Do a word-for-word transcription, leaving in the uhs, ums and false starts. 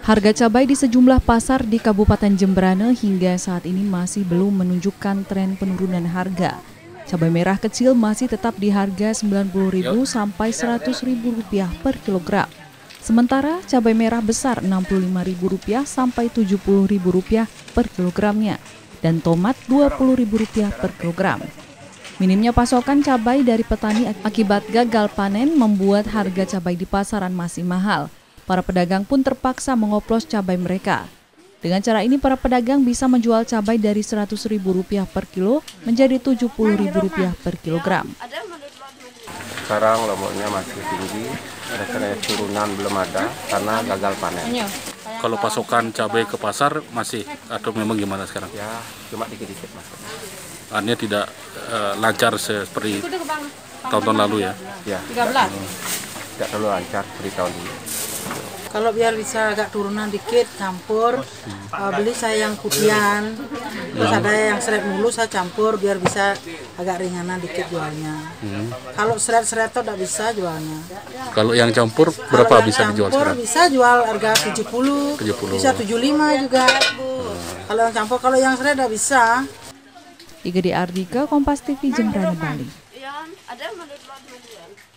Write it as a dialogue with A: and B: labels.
A: Harga cabai di sejumlah pasar di Kabupaten Jemberana hingga saat ini masih belum menunjukkan tren penurunan harga. Cabai merah kecil masih tetap di harga sembilan puluh ribu rupiah sampai seratus ribu rupiah per kilogram. Sementara cabai merah besar enam puluh lima ribu rupiah sampai tujuh puluh ribu rupiah per kilogramnya dan tomat dua puluh ribu rupiah per kilogram. Minimnya pasokan cabai dari petani akibat gagal panen membuat harga cabai di pasaran masih mahal. Para pedagang pun terpaksa mengoplos cabai mereka. Dengan cara ini para pedagang bisa menjual cabai dari seratus ribu rupiah per kilo menjadi tujuh puluh ribu rupiah per kilogram.
B: Sekarang lemaknya masih tinggi, ada turunan belum ada karena gagal panen.
C: Kalau pasokan cabai ke pasar masih atau memang gimana sekarang?
B: Ya, cuma dikit-dikit masuknya.
C: Artinya tidak uh, lancar seperti tahun-tahun lalu ya?
B: Ya, tidak, tidak terlalu lancar seperti tahun ini.
D: Kalau biar bisa agak turunan dikit, campur, uh, beli saya yang putihan, terus ada yang seret mulu saya campur biar bisa agak ringanan dikit jualnya. Hmm. Kalau seret-seret itu tidak bisa jualnya.
C: Kalau yang campur berapa
D: Kalau
C: bisa
D: yang
C: dijual
D: campur
C: sekarang?
D: Bisa jual harga tujuh puluh, bisa tujuh puluh lima juga. Hmm. Kalau yang campur, kalau yang seret tidak bisa.
A: Igede Ardika, Kompas T V, Jemberana, Bali.